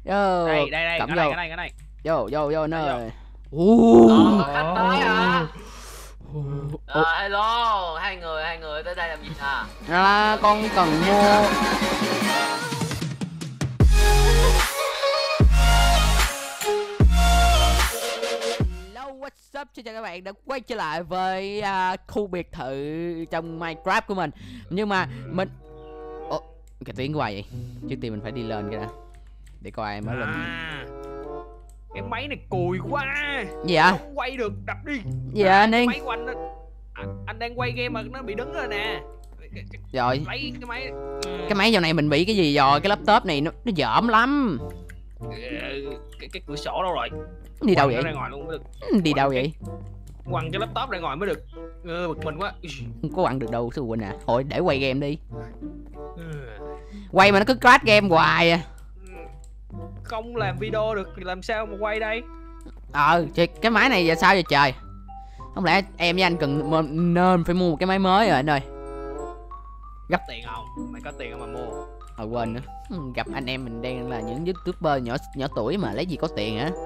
Yo, Đây đây đây, cầm cái vô. này cái này cái này. Vô nơi. Có khách tới hả? Hello, hai người tới đây làm gì à? Con cần mua. Hello, what's up? Xin chào các bạn đã quay trở lại với khu biệt thự trong Minecraft của mình. Nhưng mà mình cái tiếng của ai vậy? Trước tiên mình phải đi lên cái đã để coi ai mới lên. Cái máy này cùi quá. Gì ạ? Không quay được, đập đi. Dạ anh Yên. Máy của anh, anh đang quay game mà nó bị đứng rồi nè. Rồi Lấy cái máy. cái máy dạo này mình bị cái gì rồi? Cái laptop này nó dởm lắm. Cái cửa sổ đâu rồi? Đi đâu vậy? Ra ngoài luôn mới được. Đi đâu vậy? Quăng cái laptop ra ngoài mới được. Bực mình quá. Không có quăng được đâu sư huynh à. Thôi để quay game đi. Quay mà nó cứ crash game hoài à. Không làm video được thì làm sao mà quay đây? Cái máy này giờ sao vậy trời? Không lẽ em với anh cần nên phải mua một cái máy mới rồi anh ơi? Gấp tiền không? Mày có tiền không mà mua? Quên nữa. Gặp anh em mình đang là những youtuber nhỏ tuổi mà lấy gì có tiền hả?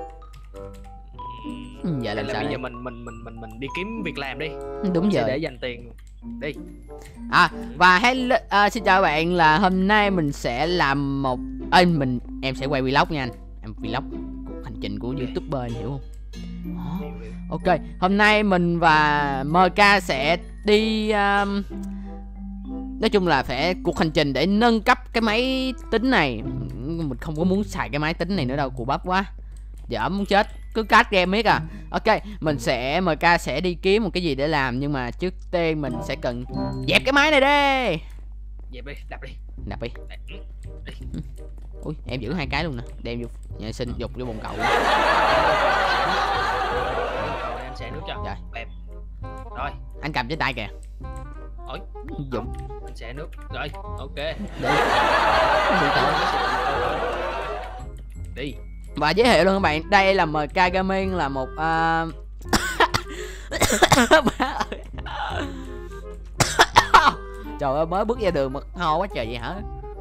Giờ làm sao bây đây? giờ mình đi kiếm việc làm đi. Đúng giờ để dành tiền đi. Và xin chào các bạn, là hôm nay mình sẽ làm một em sẽ quay vlog nha anh. Em vlog cuộc hành trình của youtuber, anh hiểu không? Ok, hôm nay mình và MK sẽ đi nói chung là phải cuộc hành trình để nâng cấp cái máy tính này. Mình không có muốn xài cái máy tính này nữa đâu, cù bắp quá. Dở muốn chết, cứ cắt game miết à. Ok, MK sẽ đi kiếm một cái gì để làm. Nhưng mà trước tiên mình sẽ cần dẹp cái máy này đi. Dẹp đi, đập đi. Đập đi. Ui, em giữ hai cái luôn nè. Đem vô nhà sinh dục vô bồn cầu. Rồi em sẽ nước cho. Rồi. Bẹp. Rồi. Anh cầm trên tay kìa. Ôi, dùng. Anh sẽ nước. Rồi, ok. Đi. Và giới thiệu luôn các bạn, đây là MK Gaming, là một trời ơi, mới bước ra đường mà ho quá trời vậy hả?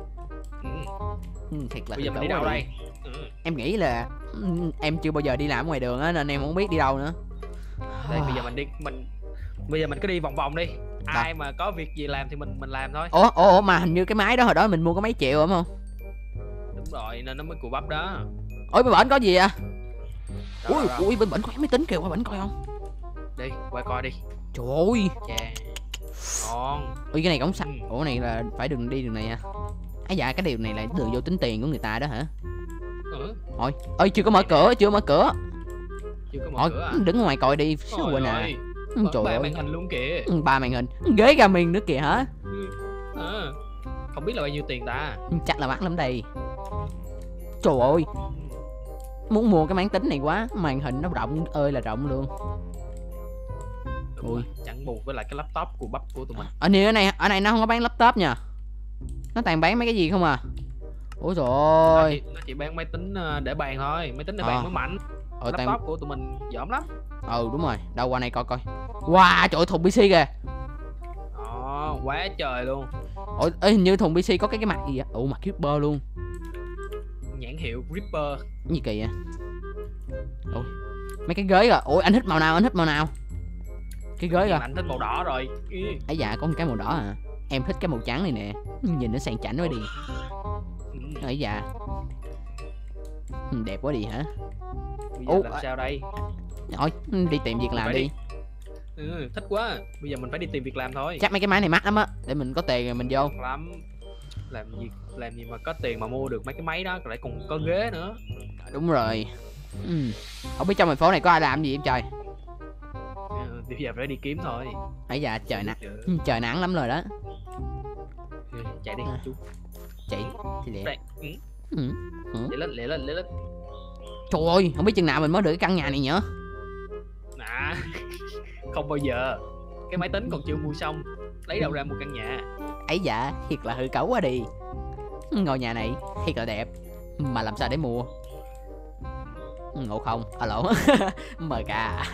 Thiệt là bây giờ mình đi đâu đây? Em nghĩ là em chưa bao giờ đi làm ngoài đường á, nên em không biết đi đâu nữa. Đây bây giờ bây giờ mình cứ đi vòng vòng đi. Ai mà có việc gì làm thì mình làm thôi. Ủa mà hình như cái máy đó hồi đó mình mua có mấy triệu đúng không? Đúng rồi, nên nó mới cù bắp đó. Ôi bên bển có gì à? Ui bên bển có máy tính kìa, qua bển coi không? Đi, qua coi đi. Trời ơi. Ngon. Ui cái này cổng sạch. Ủa này là phải đừng đi đường này à? Dạ cái điều này là đường vô tính tiền của người ta đó hả? Thôi, ơi chưa có mở cửa, Chưa có mở cửa à? Đứng ngoài coi đi, sao quên à. Trời ơi. Màn hình luôn kìa. 3 màn hình, ghế gaming nữa kìa hả? Không biết là bao nhiêu tiền ta. Chắc là mắc lắm đây. Trời ơi, muốn mua cái máy tính này quá. Màn hình nó rộng ơi là rộng luôn. Ui, chẳng buồn với lại cái laptop của bắp của tụi mình. Ở này nó không có bán laptop nha. Nó toàn bán mấy cái gì không à. Ôi trời ơi. Nó chỉ bán máy tính để bàn thôi. Máy tính để bàn mới mạnh. Laptop của tụi mình dởm lắm. Đúng rồi. Đâu qua này coi coi. Wow, trời ơi, thùng PC kìa. Quá trời luôn. Hình như thùng PC có cái mặt gì vậy? Mặt Creeper luôn. Nhãn hiệu Creeper. Cái gì kỳ vậy? Mấy cái ghế rồi. Ôi anh thích màu nào? Cái ghế rồi. Anh thích màu đỏ rồi. Ấy dạ, có một cái màu đỏ à. Em thích cái màu trắng này nè. Nhìn nó sang chảnh quá đi. Ấy dạ. Đẹp quá đi hả? Bây giờ làm sao đây? Thôi, đi tìm việc làm đi. Thích quá. Bây giờ mình phải đi tìm việc làm thôi. Chắc mấy cái máy này mắc lắm á. Để mình có tiền rồi mình vô. Lắm. Làm gì mà có tiền mà mua được mấy cái máy đó, lại còn có ghế nữa. Đúng rồi. Không biết trong thành phố này có ai làm gì em trời. Bây giờ phải đi kiếm thôi. Ấy dạ trời nắng lắm rồi đó. Chạy đi chú. Chạy thì lẹ. Lẹ lên. Trời ơi, không biết chừng nào mình mới được cái căn nhà này nhở. Không bao giờ. Cái máy tính còn chưa mua xong, lấy đâu ra một căn nhà. Ấy dạ, thiệt là hư cấu quá đi. Ngôi nhà này thiệt là đẹp, mà làm sao để mua? Ngộ không? Lộn. MK.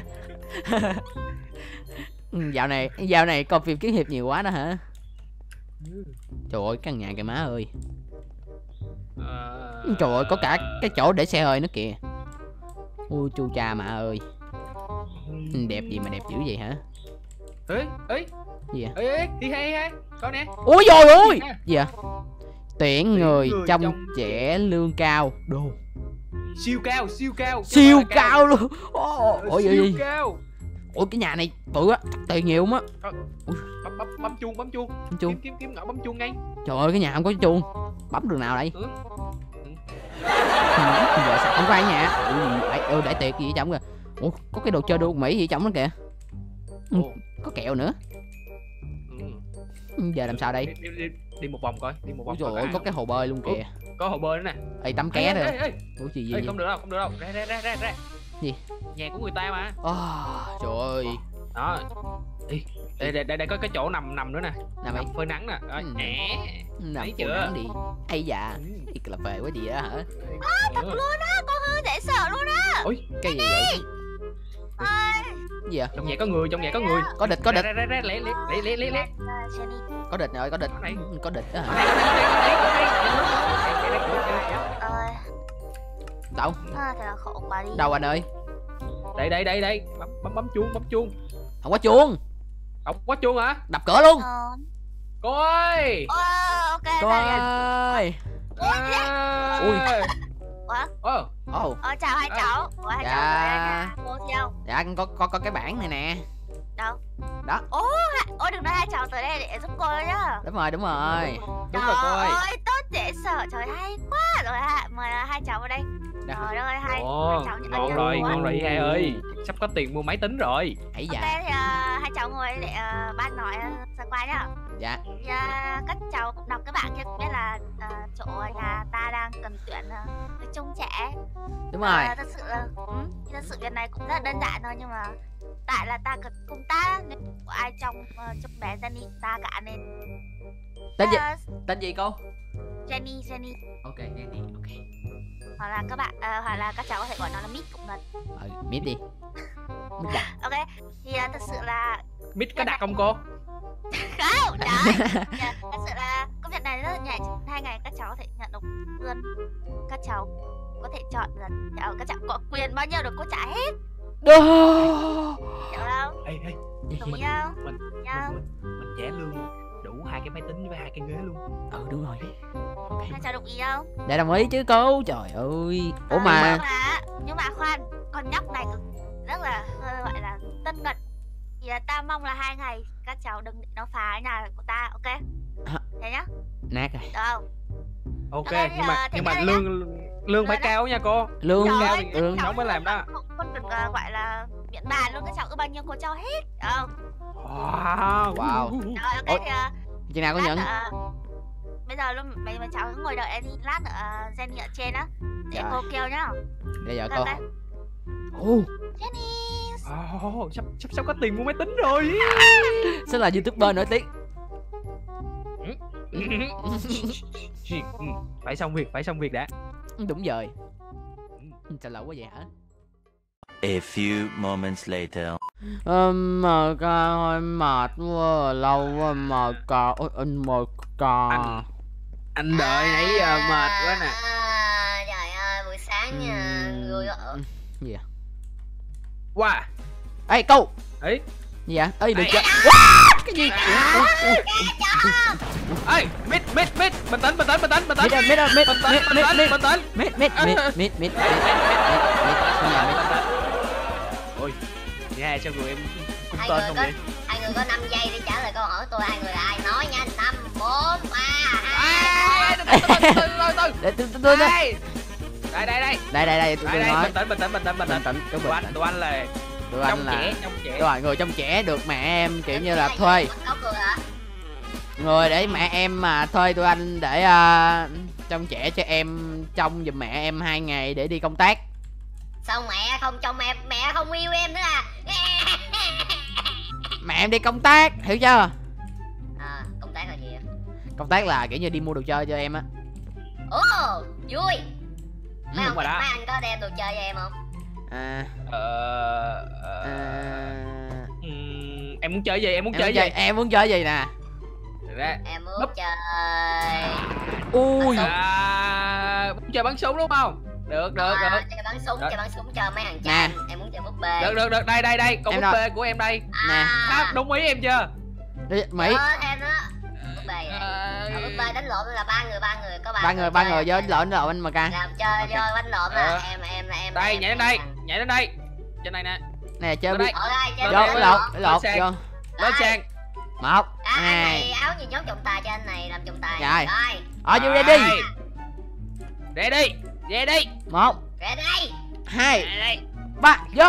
Dạo này coi phim kiếm hiệp nhiều quá đó hả? Trời ơi, căn nhà kìa má ơi. Trời ơi, có cả cái chỗ để xe hơi nữa kìa. Ui chu cha mà ơi. Đẹp gì mà đẹp dữ vậy hả? Ê Gì vậy? ê đi hay coi nè. Ôi trời ơi. Nè. Gì vậy? Tuyển người trông trẻ lương cao. Đồ Siêu cao siêu cao luôn. Ôi siêu gì? cao. Ôi cái nhà này bự á, tiền nhiều lắm á. Bấm chuông. Chuông. Kiếm ngõ bấm chuông ngay. Trời ơi cái nhà không có chuông. Bấm đường nào đây? Ừ. Giờ sao không có ai nhà? Ui để tiệc gì vậy chồng kìa. Ủa có cái đồ chơi đô Mỹ gì trong đó kìa. Có kẹo nữa. Giờ làm sao đây? Đi một vòng coi, Ôi trời ơi có cái hồ bơi luôn kìa. Có hồ bơi nữa nè. Ê tắm ké thôi. Ủa gì Không được đâu. Ra. Gì? Nhà của người ta mà. Trời ơi. Đó. Đây có cái chỗ nằm nữa nè. Nằm đây. Phơi nắng nè. Nằm thấy chưa? chưa? Nắng đi. Ây dạ. Đi cà phê quá gì đó hả? Thật luôn á, con hơi dễ sợ luôn á. Ôi, Cái gì vậy? Gì vậy? trong nhà có người. Có địch. Ra, lẹ. Jenny Có địch rồi, có địch. Có địch đó hả? ơi, Đâu? thật là khổ quá đi. Đâu anh ơi? Đây. Bấm chuông. Không có chuông. Không có chuông hả? Đập cửa luôn. Cô ơi. Ok. Cô ơi. Ui. Chào hai cháu. Ủa, hai cháu Dạ. tới đây nha. Cô theo. Dạ có cái bảng này nè. Đâu? Đó. Ôi đừng nói hai cháu tới đây để giúp cô nhá. Đúng rồi. Đúng rồi cô ơi. Ôi tốt dễ sợ, trời hay quá rồi. Mời hai cháu vào đây. Đó. Trời ơi hai cháu nhận Ngon ơn rồi quá. hai ơi. Sắp có tiền mua máy tính rồi. Ấy Ok dạ. thì hai cháu ngồi để ban nói sơ qua nhá. Dạ. Thì, các cháu cũng đọc các bạn kia cũng biết là chỗ nhà ta đang cần tuyển người trông trẻ. Đúng rồi. Thật sự việc này cũng rất là đơn giản thôi, nhưng mà tại là ta cần công tác nên có ai trong bé Jenny ta cả nên Tên gì cô? Jenny Ok Jenny. Ok. hoặc là các bạn hoặc là các cháu có thể gọi nó là Mít cũng được. Mít đi. Mít đặt. Ok thì thật sự là Mít có đặt không cô? không đấy. Thật sự là công việc này rất là nhẹ, 2 ngày các cháu có thể nhận được lương, các cháu có thể chọn là các cháu có quyền bao nhiêu được cô trả hết, hiểu không? Ê, Đồng ý không? mình trả lương đủ 2 cái máy tính với 2 cái ghế luôn. Đúng rồi. Ok. Hai cháu đồng ý không? Để đồng ý chứ cô. Trời ơi. Ủa mà nhưng mà khoan, con nhóc này rất là gọi là tân nghịch, thì là ta mong là 2 ngày các cháu đừng để nó phá nhà của ta, ok? Thế nhá. nát rồi. Được không? Ok, Ok, nhưng mà thế lương phải cao nha cô. Lương Trời cao ơi, thì các cháu nó mới làm đó. Con đừng gọi là miệng bàn luôn, các cháu ưa bao nhiêu cô cho hết, được không? Wow. Rồi ok Ủa, thì chừng nào có nhận? bây giờ luôn mấy cháu cứ ngồi đợi em đi, lát nữa Jenny ở trên á để cô kêu nhá. Bây giờ cô. Ok. Jenny. Sắp có tiền mua máy tính rồi. Sẽ là YouTuber nổi tiếng. Phải xong việc đã. Đúng rồi. Sao lâu quá vậy hả? A few moments later. Mà ca hơi mệt quá, lâu quá mà ca. Ôi anh mời ca. Anh đợi nãy giờ mệt quá nè. Trời ơi buổi sáng nha, vui ở. Gì à? Wow. Ê câu. Ấy. Gì vậy? Ê đừng chơi. Cái gì? Ê, mít, bình tĩnh. Mít. Ôi, nghe sao người em cũng Hai tên người không có vậy? 2 người có 5 giây để trả lời câu hỏi tôi, 2 người là ai nói nha. 5 4 3 2. Để tôi Đây, tôi nói. bình tĩnh. Tụi anh là trong trẻ. Đúng rồi, người trong trẻ được mẹ em kiểu như là thuê. Người để mẹ em mà thuê tụi anh để trông trẻ cho em, trông giùm mẹ em 2 ngày để đi công tác. Xong mẹ không trông mẹ không yêu em nữa à? Mẹ em đi công tác, hiểu chưa? Công tác là gì vậy? Công tác là kiểu như đi mua đồ chơi cho em á. Ồ, vui. Mấy Đúng rồi đó. anh có đem đồ chơi cho em không? Em muốn chơi gì? Em muốn chơi gì nè? Ra. Em muốn chơi Ui. Chơi bắn súng đúng không? Được. Chơi bắn súng cho mấy thằng cha. Em muốn chơi búp bê. Được. Đây, con búp bê của em đây. Nè. Đúng ý em chưa? Đi Mỹ. Thêm đó. Búp bê. Búp bê đánh lộn là ba người có ba người vô lộn anh mà ca. Làm chơi vô đánh lộn là em. Đây, nhảy lên đây. Trên này nè. Nè chơi đây. vô lột vô. Lên sàn. 1 anh 2. này áo gì nhốt trọng tài cho anh này làm trọng tài. Rồi. Rồi. Vô đây đi. Về đi. 1 Về đây. 2 3 vô.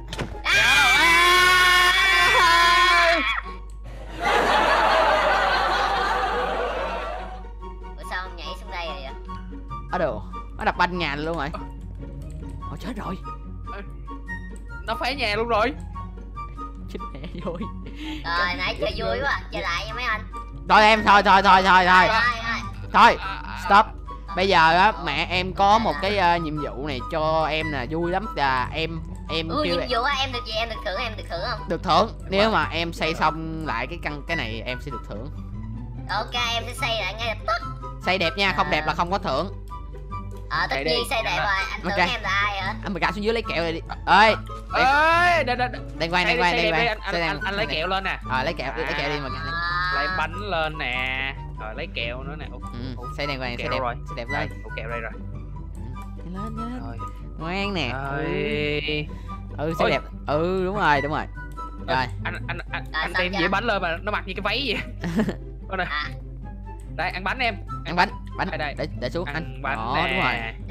Bữa sao ông nhảy xuống đây rồi vậy? Ở đồ. Nó đập banh nhà luôn rồi. Ôi chết rồi. Nó phá nhà luôn rồi. Chết mẹ vui. Rồi nãy chơi vui quá, chơi lại nha mấy anh. Thôi em thôi. Thôi, stop. Bây giờ á mẹ em có một cái nhiệm vụ này cho em nè, vui lắm là em kêu nhiệm vụ á, em được gì em được thưởng không? được thưởng. Nếu mà em xây xong lại cái này em sẽ được thưởng. Ok, em sẽ xây lại ngay lập tức. Xây đẹp nha, không đẹp là không có thưởng. Tất nhiên xây đẹp rồi, anh tưởng em là ai hả? Anh Mika xuống dưới lấy kẹo này đi. Ơi. Đang quay. Anh lấy kẹo lên nè. Lấy kẹo đi mà. Lấy bánh lên nè. Rồi lấy kẹo nữa nè. Xây đàng hoàng, xây đẹp lên. Kẹo đây rồi. Lên. Ngoan nè. Xây Ôi. đẹp. Đúng rồi. Rồi. Anh đem dĩa bánh lên mà nó mặc như cái váy vậy. Coi nè. Đây ăn bánh em. Ăn bánh. Đây. Để xuống ăn anh. bánh nè. Đúng rồi.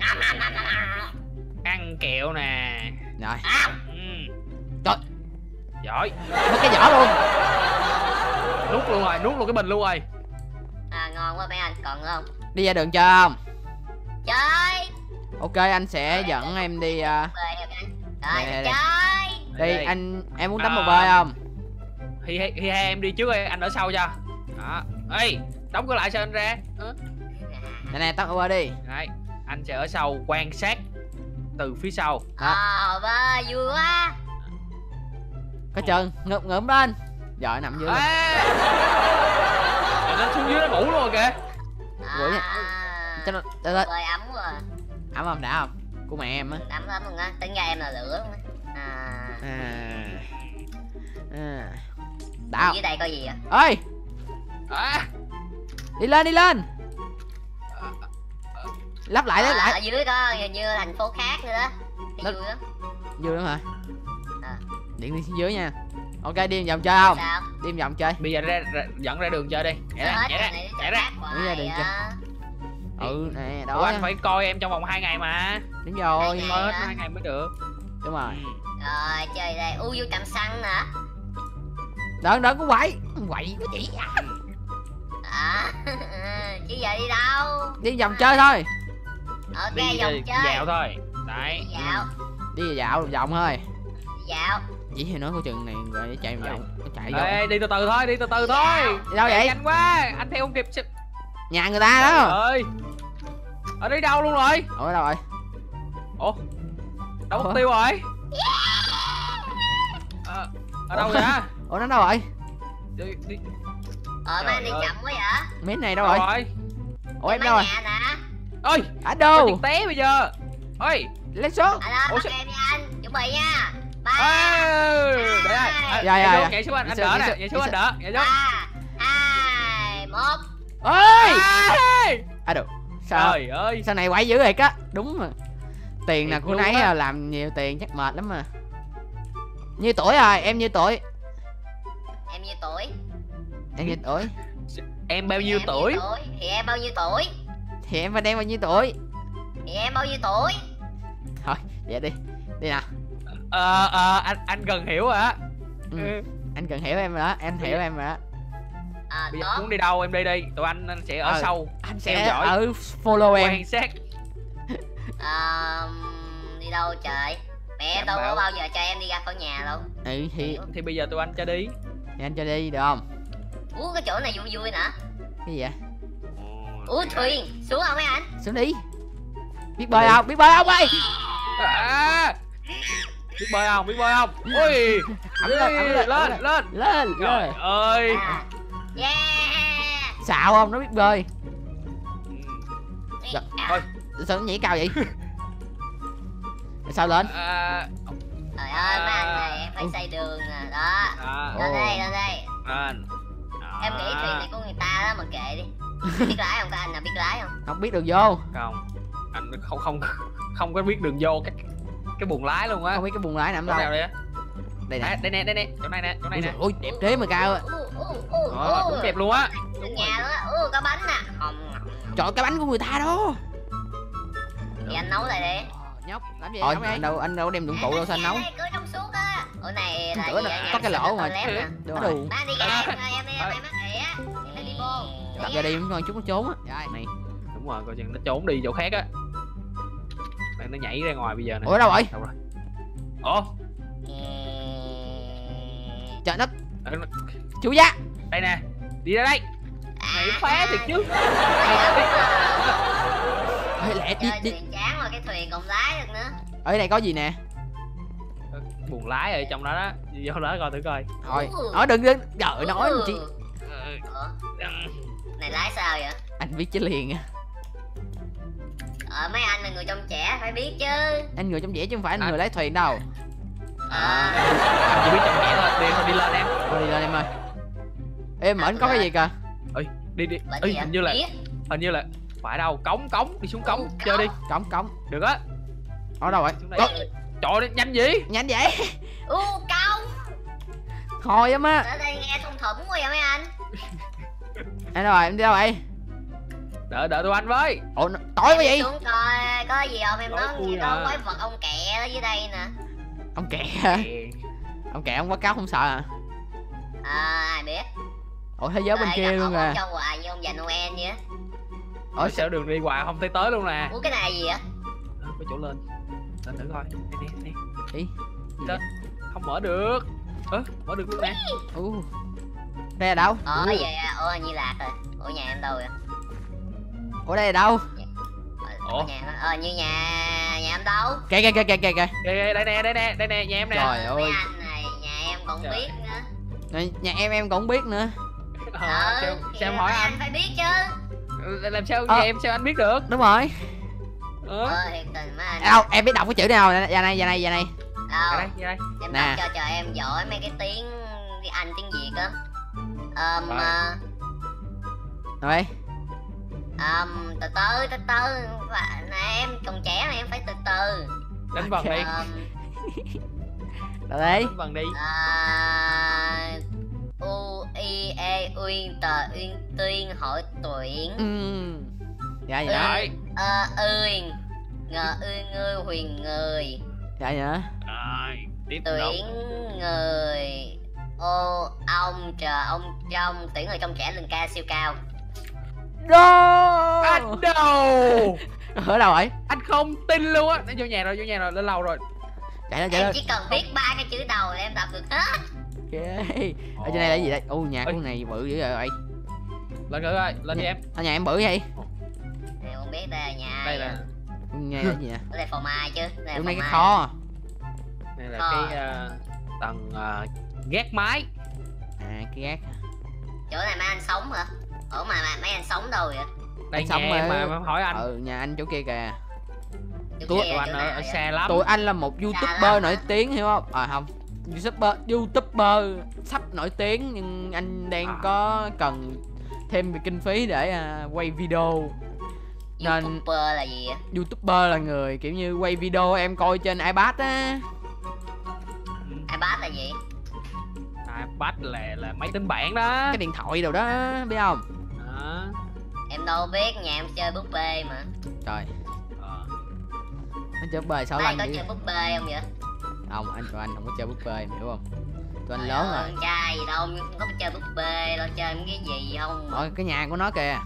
Ăn kẹo nè. Rồi. Trời. Giỏi. Mất cái vỏ luôn. Nuốt luôn cái bình luôn rồi. Ngon quá mấy anh, còn không? Đi ra đường chơi không? Chơi. Ok anh sẽ dẫn em đi. Rồi Đây. chơi. Đi anh em muốn tắm một bơi không? Hi em đi trước đi, anh ở sau cho. Đó. Ê, đóng cửa lại sao anh ra? Nè tắm một bơi đi. Đấy, anh sẽ ở sau quan sát từ phía sau. Ba vui quá. Có chân ngụm lên. Rồi nằm dưới. Nó xuống dưới nó ngủ luôn rồi kìa. Ngủ nha. Cho nó Bơi ấm quá. ấm không đã không? Của mẹ em á. Ấm lắm luôn á, tính ra em là lửa luôn á. Đã. Dưới đây có gì vậy? Ơi. Đi lên. Lắp lại. Ở dưới có như thành phố khác nữa đó. Vui lắm. Vui lắm hả? Điện đi xuống dưới nha. Ok đi vòng chơi không? Sao? Đi vòng chơi. Bây giờ dẫn ra đường chơi đi. Nhảy ra. Đi ra đường chơi. Nè đó. Ủa, anh phải coi em trong vòng 2 ngày mà. Đúng rồi. Coi hết 2 ngày mới được. Đúng rồi. Rồi chơi đây. Vô cầm xăng nè. Đừng có quậy cái gì Chứ giờ đi đâu? đi vòng chơi thôi. Ok Đi vòng chơi. dạo thôi. Đấy. Đi dạo vòng thôi. Dạo. Chỉ thì nói của chừng này rồi để chạy vòng nó chạy vô. Ê, đi từ từ thôi. Đi đâu vậy? Nhanh quá, anh theo không kịp. Nhà người ta đó. Ơi. Ở đây đâu luôn rồi? Ủa đâu rồi? Ủa? Đâu mất tiêu rồi? Ở đâu vậy? Ủa nó đâu rồi? Đi. Mấy anh đi chậm quá vậy? Miếng này đâu rồi? Ủa em đâu rồi? Nhà nè. Ôi, Ở đâu? Nó té bây giờ. Ôi, lên xuống. Bắt em nha anh, chuẩn bị nha. 3 để Dạ. nhảy xuống anh đỡ nè, nhảy xuống anh đỡ, nhảy xuống. 3 2 1. Ơi. Được. Sao? Trời ơi. Sao này quậy dữ vậy á? Đúng mà. Tiền nào Thiệt của luôn nấy á. làm nhiều tiền chắc mệt lắm mà. Nhiêu tuổi rồi? Em nhiêu tuổi? Em nhiêu tuổi? Em nhiêu tuổi? Em bao nhiêu tuổi? Thì em bao nhiêu tuổi? Thì em và em bao nhiêu tuổi? Thì em bao nhiêu tuổi? Thôi, vậy đi. Đi nào. Anh gần hiểu rồi á. Anh cần hiểu em rồi đó, em hiểu em rồi đó. Bây giờ muốn đi đâu em đi đi, tụi anh sẽ ở sau. Anh theo sẽ dõi, ở follow em. quan sát. Đi đâu trời? Mẹ đâu có bao giờ cho em đi ra khỏi nhà đâu. Thì bây giờ tụi anh cho đi. thì anh cho đi được không? Cái chỗ này vui vui nè. Cái gì vậy? Thuyền, xuống không mấy anh? Xuống đi. Biết bơi không? Biết bơi không ơi? Biết bơi không? Ui, lên. Trời ơi. Yeah. Xạo không? Nó biết bơi. Thôi. Sao nó nhảy cao vậy? Sao lên? Trời ơi, mấy anh này em phải xây đường nè, đó. Lên đây, lên đây. Em nghĩ thuyền này của người ta đó mà kệ đi. Biết lái không, có anh nào biết lái không? Không biết đường vô. Không. Anh không có biết đường vô cái buồng lái luôn á. Không biết cái buồng lái nằm Chỗ đâu. nào đây á? Đây nè. Đây nè, chỗ này nè, chỗ này nè. Ôi đẹp thế mà cao. Đúng đẹp luôn á. Đường nhà luôn á, có bánh nè. Trời, cái bánh của người ta đó. Thì anh nấu lại đi. Nhóc, làm gì? Thôi, anh đâu đem dụng cụ đâu sao anh nấu. Cửa trong suốt á. Ở này là Cửa gì này vậy? có cái lỗ mà. Đúng Đủ. Ba đi ra em đi mắc ỉa. Em đi vô. Đặt ra đi coi chút nó trốn á. Rồi, này. Đúng rồi, coi chừng nó trốn đi chỗ khác á. Nó nhảy ra ngoài bây giờ nè. Ủa đâu rồi? Đâu rồi? Ủa? Trời đất. Chú gia. Đây nè. Đi ra đây. Mày phá thiệt chứ. Lẹ đi đi. Thuyền chán rồi, cái thuyền còn lái được nữa. Ở đây có gì nè? Buồng lái ở trong đó đó. Đi vô đó coi thử coi. Thôi, nói đừng trời nói chi. Này lái sao vậy? Anh biết chứ liền à. Mấy anh là người trong trẻ phải biết chứ. Anh người trong vẻ chứ không phải anh người lái thuyền đâu. Anh chỉ biết trong trẻ thôi. Đi lên em. Thôi đi lên em ơi. Em mở có cái gì kìa? Đi. Hình như là phải đâu, cống đi xuống cống chơi đi. Cống Được á. Ở đâu rồi? Trời ơi, nhanh gì? Nhanh vậy. Cống. Thôi em á. Ở đây nghe thùng thủng quá vậy mấy anh. Anh đâu rồi, em đi đâu vậy? Đợi tụi anh với. Ủa, tối quá vậy? Xuống coi có gì không, em nói gì có quái vật ông kẹ ở dưới đây nè. Ông kẹ hả? Ông kẹ ông quát cáo không sợ à? Ai biết. Ủa thế giới bên kia luôn à. à? Cho quà như ông già Noel vậy á. Ủa sao đường đi hoài không thấy tới luôn nè. Ủa cái này gì vậy? Có chỗ lên thử coi. Đây. Đi. Lên. Không mở được. Mở được luôn nè. Đây là đâu? Vậy à, như lạc rồi. Ủa nhà em đâu vậy? Ủa đây là đâu? Như nhà em đâu? Kìa. Đây nè, nhà em nè. Trời ơi. Mấy anh này nhà em còn biết nữa. Nhà em còn biết nữa. Sao em hỏi anh? Phải biết chứ. Làm sao nhà em sao anh biết được? Đúng rồi. Thiệt tình mấy anh. Đâu, em biết đọc cái chữ nào? Dạ này. Đâu. Đây. Em nè. đọc cho em giỏi mấy cái tiếng Anh tiếng Việt á. Rồi. Từ từ nè, em còn trẻ mà em phải từ từ. Đánh vần đi. Đâu đấy? Đánh vần đi. U I E Uyên tờ Uyên Tuyên hội tuyển. Dạ vậy đó. Uyên ngờ ngươi huyền người. Dạ vậy đó. Tiếp Tuyển người ông chờ ông trong tuyển người trong trẻ lưng ca siêu cao. Anh đâu? Ở đâu rồi? Anh không tin luôn á. Nó vô nhà rồi, lên lầu rồi. Chạy lên. Em chỉ cần biết 3 cái chữ đầu là em đọc được hết. Ở trên đây là gì đây? Nhà của này bự dữ rồi. Lên rồi ơi, lên đi em. Ở nhà em bự vậy? Em không biết đây là nhà. Đây là nhà là gì nè? Đây là phò mai chứ. Đây cái kho. Đây là cái tầng gác mái. Cái gác. Chỗ này mấy anh sống hả? Ủa mà mấy anh sống đâu vậy? Đây nhà em mà hỏi anh. Nhà anh chỗ kia kìa. Tụi anh ở xa lắm. Tụi anh là một YouTuber nổi tiếng hiểu không? Không. YouTuber sắp nổi tiếng nhưng anh đang có cần thêm về kinh phí để quay video. Nên YouTuber là gì vậy? YouTuber là người kiểu như quay video em coi trên iPad á. iPad là gì? iPad là máy tính bảng đó. Cái điện thoại đâu đó biết không? Em đâu biết, nhà em chơi búp bê mà. Trời. Anh chơi búp bê sao anh anh có chơi búp bê không vậy? Không, anh không có chơi búp bê em hiểu không? Tụi anh lớn rồi. Con trai gì đâu, không có chơi búp bê đâu, chơi cái gì không? Ở cái nhà của nó kìa.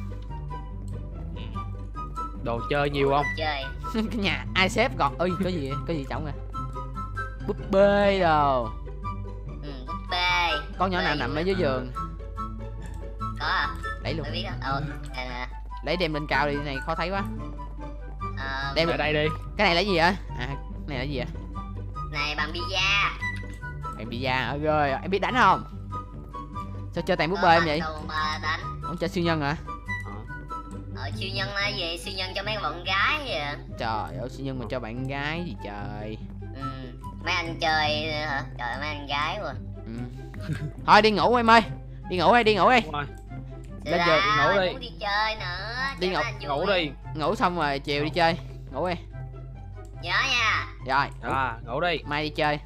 Đồ chơi nhiều không? Chơi. Cái nhà ai xếp gọt ơi có gì trọng kìa. Búp bê đồ. Búp bê. Con nhỏ nào nằm ở dưới giường. Có à? Lấy luôn. Tôi biết đó. Lấy đem lên cao đi, này khó thấy quá. Đem ở đây đi. Cái này là gì vậy? Cái này là gì vậy? Này bằng pizza. Bạn pizza hả? Rồi, em biết đánh không? Sao chơi tàn búp bê em vậy? Đánh. Không chơi siêu nhân hả? siêu nhân là gì? Siêu nhân cho mấy bạn gái vậy? Trời ơi, siêu nhân mà cho bạn gái gì trời. Mấy anh chơi hả? Trời, mấy anh gái quá. Thôi đi ngủ em ơi. Đi ngủ đi, đi ngủ đi. Lên giờ đi ngủ đi. Muốn đi chơi nữa. Đi ngủ đi. Ngủ xong rồi chiều đi chơi. Ngủ đi. Nhớ nha. Rồi. Ngủ đi. Mai đi chơi.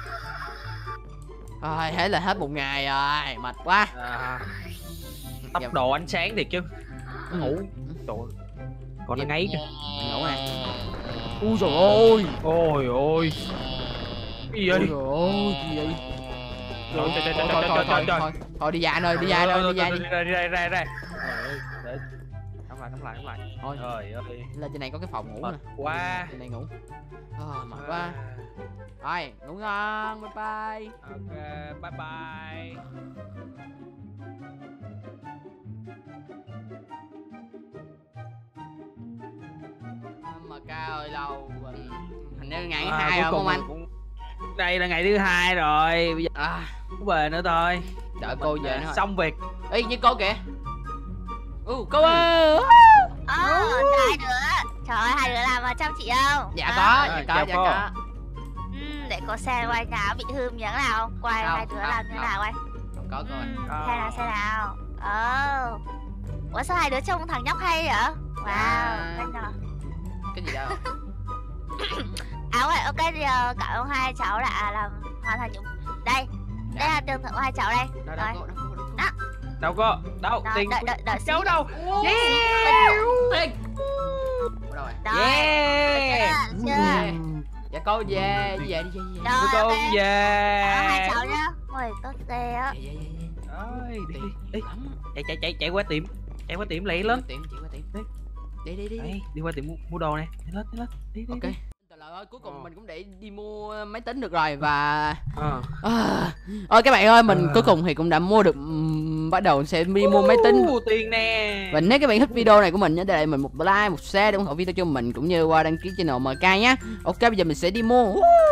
Thôi thế là hết một ngày rồi, mệt quá. Tốc độ ánh sáng thiệt chứ. Ngủ. Trời ơi. Còn nó ngáy kìa. Ngủ nè. Ui trời ơi. Ôi ôi. Cái gì vậy? Ôi gì vậy? Trời. Thôi đi ra anh ơi, đi ra ơi, đi ra đi. Ra. Nắm lại. Thôi. Trời ơi. Lên trên này có cái phòng ngủ nè. Quá. Trên này ngủ. Mệt quá. Rồi, ngủ ngon, bye bye. Ok, bye bye. Mà ca ơi lâu rồi. Hình như ngày thứ 2 rồi không anh? Đây là ngày thứ 2 rồi. Bây giờ cô về nữa thôi. Đợi cô về nữa. Xong việc. Ê như cô kìa. Cô ơi. Hai đứa. Trời ơi, hai đứa làm mà chăm chị không? Dạ có. Để cô xem quay nào bị hư miếng nào. Quay hai đứa làm như nào quay. Không có cô ơi. Xem nào. Ủa sao hai đứa trông thằng nhóc hay vậy? Wow, cái nào? Cái gì đâu? Vậy ok thì cảm ơn hai cháu đã làm hoàn thành nhiệm vụ. Đây là tiền thưởng của hai cháu đây. Rồi. Đâu có. Đâu, tiền đợi cháu đâu. Tiền. Đâu rồi? Yeah. Dạ cô về đi. Cô về. Hai cháu nhá. Ôi tốt ghê á. Đi. Chạy qua tiệm. Lẹ lên. Chạy qua tiệm. Đi. Đi qua tiệm mua đồ nè. Đi. Ok. Trời ơi, cuối cùng mình cũng để đi mua máy tính được rồi và ôi các bạn ơi, mình cuối cùng thì cũng đã mua được, bắt đầu sẽ đi mua máy tính. Tiền nè. Và nếu các bạn thích video này của mình nhớ để lại mình một like, một share để ủng hộ video cho mình, cũng như qua đăng ký channel MK nhá. Ok, bây giờ mình sẽ đi mua.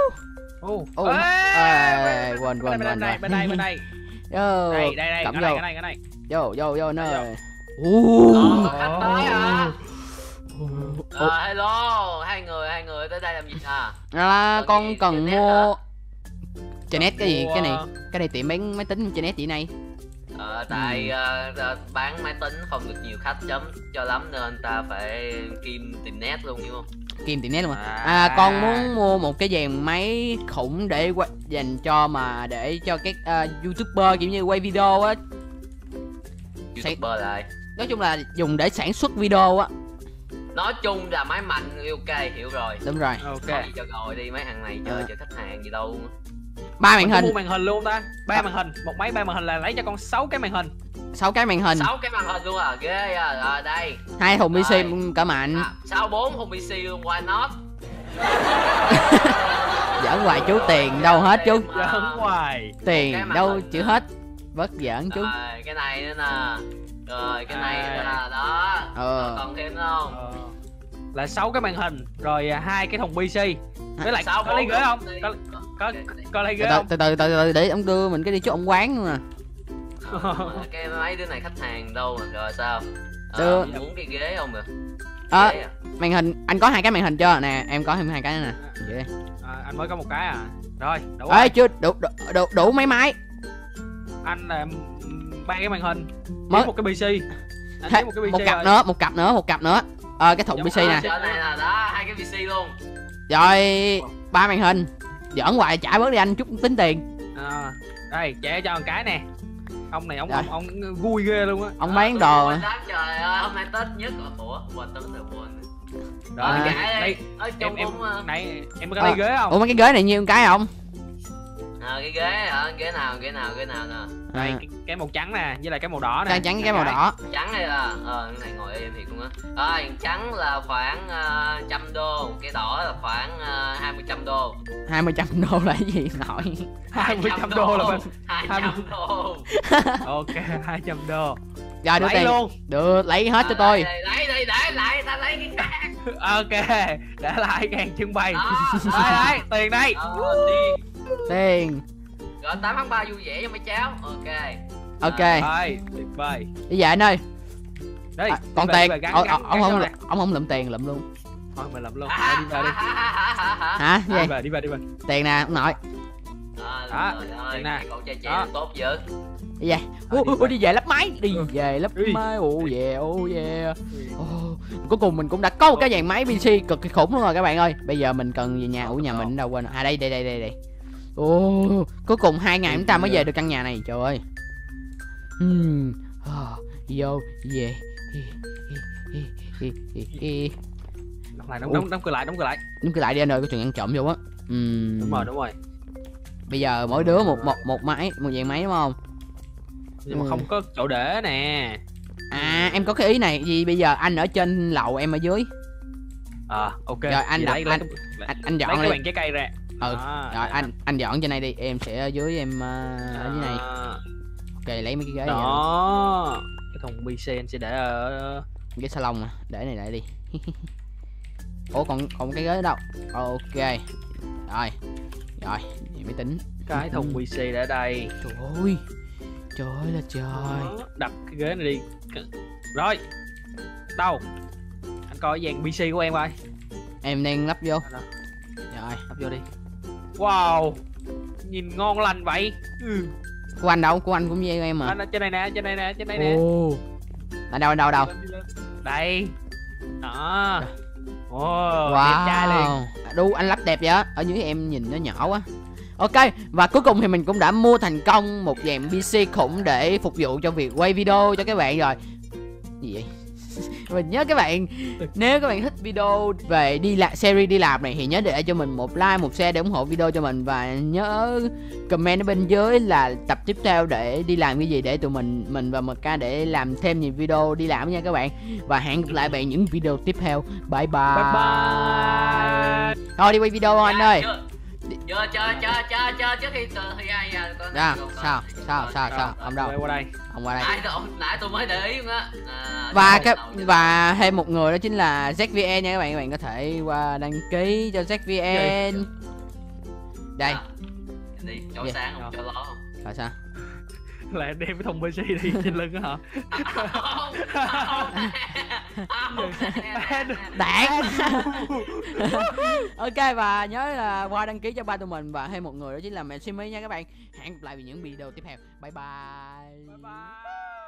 Quên. Bên đây. Đây, cái này. Vô nơi. Khách tới hả? Hello, hai người tới đây làm gì à? Là con cần mua internet cái gì? Cái này tiệm bán máy tính internet chị này. Tại bán máy tính không được nhiều khách cho lắm nên ta phải kim tìm net luôn, hiểu không? Kim tiệm net luôn à? Con muốn mua một cái dàn máy khủng để dành cho để cho các YouTuber kiểu như quay video á. YouTuber lại. Nói chung là dùng để sản xuất video á. Nói chung là máy mạnh, ok, hiểu rồi. Đúng rồi. Ok. Thôi cho gọi đi, mấy thằng này chơi cho khách hàng gì đâu. 3 màn hình. Mua màn hình luôn ta. 3 màn hình, một máy 3 màn hình là lấy cho con 6 cái màn hình. 6 cái màn hình. 6 cái màn hình luôn à, ghê à. Rồi đây. 2 thùng PC cỡ mạnh. Sao 4 thùng PC luôn, why not? Giỡn hoài chú, tiền đâu hết chú. Giỡn hoài. Tiền đâu chữ hết. Bất giỡn chú. Cái này nữa nè. Rồi cái này là đó. Còn thêm không? Là 6 cái màn hình, rồi 2 cái thùng PC. Với lại có lấy ghế không? Có lấy ghế không? Từ từ để ông đưa mình cái đi chỗ ông quán luôn nè. Cái mấy đứa này khách hàng đâu rồi sao? Muốn cái ghế không rồi? Màn hình anh có 2 cái màn hình chưa nè, em có thêm 2 cái nữa nè. Vậy. Anh mới có một cái à. Rồi, đủ. Chưa đủ mấy máy. Anh là 3 cái màn hình, mới một cái PC. Anh một cái PC một cặp nữa. Cái thùng PC nè. Này là đó, 2 cái PC luôn. Rồi 3 màn hình. Giỡn hoài, trả bớt đi anh, chút tính tiền. Đây, trả cho một cái nè. Ông này ông vui ghê luôn á. Ông bán đồ. Trời ơi, hôm nay Tết nhất rồi. Ủa, quên Tết rồi quên. Rồi, đây. Em có lấy ghế không? Ủa mấy cái ghế này nhiêu cái không? Cái ghế hả? Ghế nào nè? Đây, cái màu trắng nè, với lại cái màu đỏ nè. Cái trắng, cái màu đỏ. Trắng này là cái này ngồi êm thiệt luôn á. Trắng là khoảng 100 đô, cái đỏ là khoảng 20 đô. 20 đô là cái gì nội? 20 đô là bên 200 đô. Ok, 200 đô. Rồi đưa tiền luôn. Được, lấy hết cho tôi. Lấy đi, để lại, ta lấy cái càng. Ok, để lại càng trưng bày. Đây, tiền đây. Tiền. Rồi 8/3 vui vẻ cho mấy cháu. Ok. Rồi, tuyệt vời. Bây giờ anh ơi. Đây, còn đi tiền về, gắn ông không lụm tiền lụm luôn. thôi mình làm luôn. Đi về đi. Hả? Gì? Đi về. Tiền nè ông nội. Đó, trời ơi, nè. cậu trai trẻ Đó. tốt dữ. Đi về. Đi về lắp máy, đi về lắp máy. Cuối cùng mình cũng đã có một cái dàn máy PC cực kỳ khủng luôn rồi các bạn ơi. Bây giờ mình cần về nhà. Nhà mình đâu quên. À đây. Cuối cùng 2 ngày chúng ta mới về được căn nhà này. Trời ơi. Vô về. Đóng lại, đóng cửa lại. Đóng cửa lại đi anh ơi, có chuyện ăn trộm vô á. Đúng rồi. Bây giờ mỗi đứa một máy, một dàn máy đúng không? Nhưng mà không có chỗ để nè. À em có cái ý này, gì bây giờ anh ở trên lầu em ở dưới. Ok. Rồi anh đặt anh dọn lấy cái đi. bàn trái cây ra. Rồi anh dọn trên này đi, em sẽ ở dưới, em ở dưới này. Ok lấy mấy cái ghế đó. Cái thùng PC anh sẽ để ở cái salon mà, để này lại đi. Ủa còn cái ghế đâu? Ok. Rồi vậy mới tính. Cái thùng PC để ở đây. Trời ơi là trời. Đó, đặt cái ghế này đi. Rồi. Đâu? Anh coi dàn PC của em coi. Em đang lắp vô. Rồi, lắp vô đi. Wow. Nhìn ngon lành vậy. Của anh đâu? Của anh cũng như em mà. Anh ở trên này nè. Ở đâu? Đây. Đó. Wow. Đẹp trai liền. Đu anh lắp đẹp vậy. Ở dưới em nhìn nó nhỏ quá. Ok, và cuối cùng thì mình cũng đã mua thành công một dàn PC khủng để phục vụ cho việc quay video cho các bạn rồi. Gì vậy? Mình nhớ các bạn, nếu các bạn thích video về series đi làm này thì nhớ để cho mình một like, một share để ủng hộ video cho mình. Và nhớ comment ở bên dưới là tập tiếp theo để đi làm cái gì, để tụi mình và MK để làm thêm nhiều video đi làm nha các bạn. Và hẹn gặp lại bạn những video tiếp theo. Bye bye. Thôi đi quay video thôi anh ơi. Chờ trước khi Sao ông đâu? Qua đây. Ông qua đây. Nãy tôi mới để ý luôn á. Và thêm một người đó chính là ZVN nha các bạn. Các bạn có thể qua đăng ký cho ZVN. Đây. Đi chỗ sáng không, cho lo không? Rồi sao? Là em đem cái thùng PC đi trên lưng á hả? Đạn. Ok, và nhớ là qua đăng ký cho ba tụi mình và thêm một người đó chính là mẹ Simmy nha các bạn. Hẹn gặp lại vì những video tiếp theo. Bye bye.